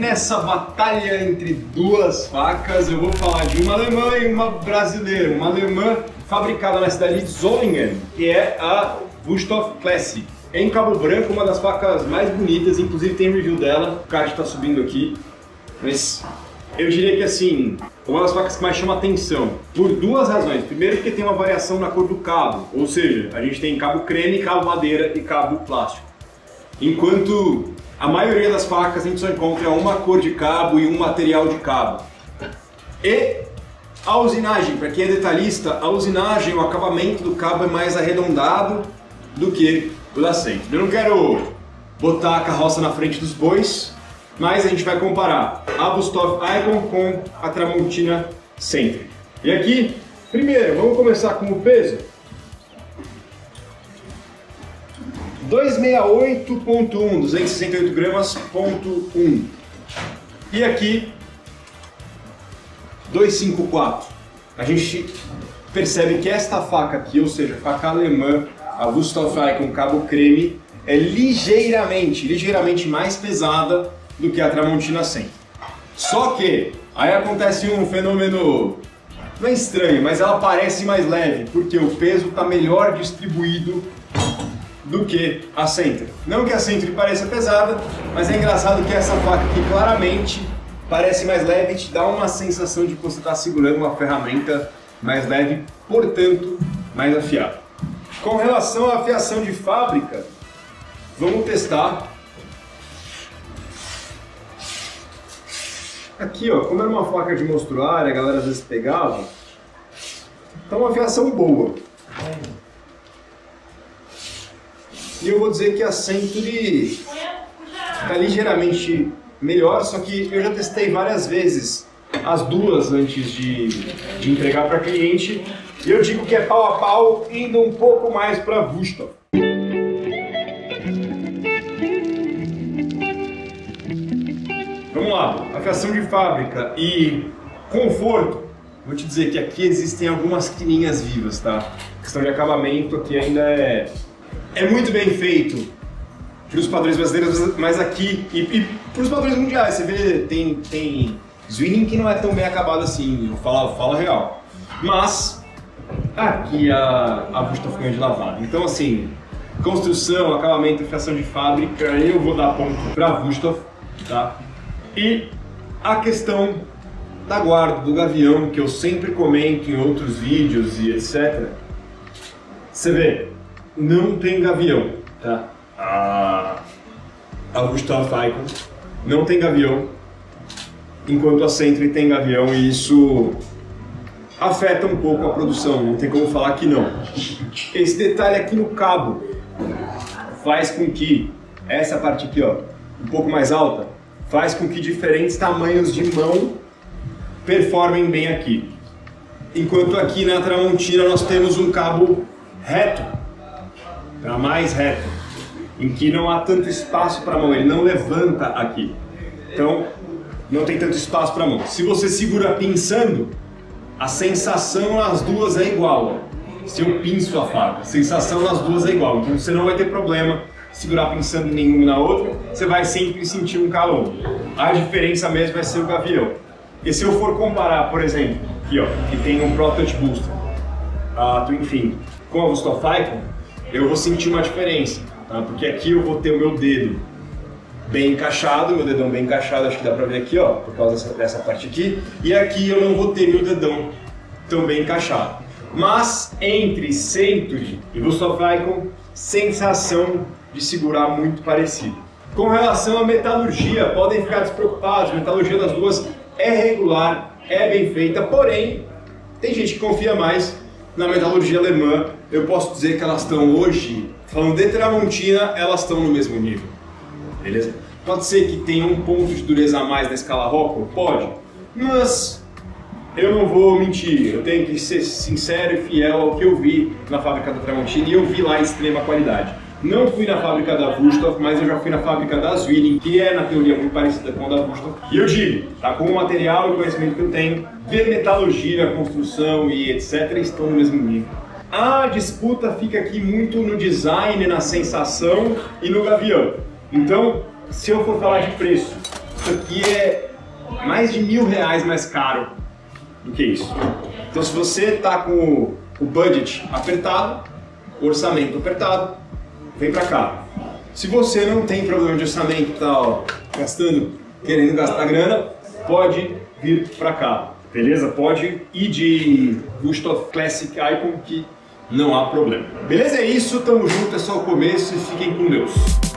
nessa batalha entre duas facas, eu vou falar de uma alemã e uma brasileira. Uma alemã fabricada na cidade de Solingen, que é a Wüsthof Classic. Em Cabo Branco, uma das facas mais bonitas, inclusive tem review dela, o card está subindo aqui, mas eu diria que assim, uma das facas que mais chama atenção, por duas razões. Primeiro porque tem uma variação na cor do cabo, ou seja, a gente tem cabo creme, cabo madeira e cabo plástico. Enquanto a maioria das facas a gente só encontra uma cor de cabo e um material de cabo. E a usinagem, para quem é detalhista, a usinagem, o acabamento do cabo é mais arredondado do que o da Century. Eu não quero botar a carroça na frente dos bois, mas a gente vai comparar a Wüsthof Icon com a Tramontina Century. E aqui, primeiro, vamos começar com o peso. 268.1, 268 gramas, ponto 1. E aqui, 254. A gente percebe que esta faca aqui, ou seja, faca alemã, a Wüsthof Icon cabo creme, é ligeiramente mais pesada do que a Tramontina Century. Só que aí acontece um fenômeno, não é estranho, mas ela parece mais leve, porque o peso está melhor distribuído do que a Century. Não que a Century pareça pesada, mas é engraçado que essa faca aqui claramente parece mais leve e te dá uma sensação de que você está segurando uma ferramenta mais leve, portanto, mais afiada. Com relação à afiação de fábrica, vamos testar. Aqui, ó, como era uma faca de mostruária, a galera às vezes pegava, tá uma afiação boa. E eu vou dizer que a Century está ligeiramente melhor, só que eu já testei várias vezes as duas antes de entregar para cliente, e eu digo que é pau a pau, indo um pouco mais para a Wüsthof. Vamos lá, afiação de fábrica e conforto. Vou te dizer que aqui existem algumas quininhas vivas, tá? A questão de acabamento aqui ainda é muito bem feito para os padrões brasileiros, mas aqui e para os padrões mundiais. Você vê, tem Zwilling que não é tão bem acabado assim, eu falo real. Mas aqui a Wüsthof ganha de lavada. Então assim, construção, acabamento, afiação de fábrica, eu vou dar ponto para a Wüsthof, tá? E a questão da guarda, do gavião, que eu sempre comento em outros vídeos e etc. Você vê, não tem gavião, tá? A Wüsthof Icon não tem gavião, enquanto a Century tem gavião, e isso afeta um pouco a produção, não tem como falar que não. Esse detalhe aqui no cabo faz com que essa parte aqui, ó, um pouco mais alta, faz com que diferentes tamanhos de mão performem bem aqui. Enquanto aqui na Tramontina nós temos um cabo reto, para mais reto, em que não há tanto espaço para a mão, ele não levanta aqui. Então não tem tanto espaço para a mão. Se você segura pinçando, a sensação nas duas é igual. Ó. Se eu pinço a faca, a sensação nas duas é igual. Então você não vai ter problema segurar pinçando em nenhuma e na outra, você vai sempre sentir um calor. A diferença mesmo vai ser o gavião. E se eu for comparar, por exemplo, aqui ó, que tem um Pro Touch Booster, a Twin Fin, com a Wüsthof Icon, eu vou sentir uma diferença, tá? Porque aqui eu vou ter o meu dedo bem encaixado, meu dedão bem encaixado, acho que dá pra ver aqui, ó, por causa dessa parte aqui, e aqui eu não vou ter meu dedão tão bem encaixado. Mas entre Century e Wüsthof Icon, sensação de segurar muito parecido. Com relação à metalurgia, podem ficar despreocupados, a metalurgia das duas é regular, é bem feita, porém, tem gente que confia mais na metalurgia alemã. Eu posso dizer que elas estão hoje, falando de Tramontina, elas estão no mesmo nível, beleza? Pode ser que tenha um ponto de dureza a mais na escala Rockwell? Pode, mas eu não vou mentir, eu tenho que ser sincero e fiel ao que eu vi na fábrica da Tramontina, e eu vi lá extrema qualidade. Não fui na fábrica da Wüsthof, mas eu já fui na fábrica da Zwilling, que é na teoria muito parecida com a da Wüsthof. E eu digo, tá, com o material e o conhecimento que eu tenho, ver metalurgia, construção e etc. estão no mesmo nível. A disputa fica aqui muito no design, na sensação e no gavião. Então, se eu for falar de preço, Isso aqui é mais de R$1.000 mais caro do que isso. Então se você está com o budget apertado, o orçamento apertado, vem para cá. Se você não tem problema de orçamento, tá querendo gastar grana, pode vir para cá, beleza? Pode ir de Wusthof Classic Icon que não há problema. Beleza? É isso, tamo junto, é só o começo e fiquem com Deus.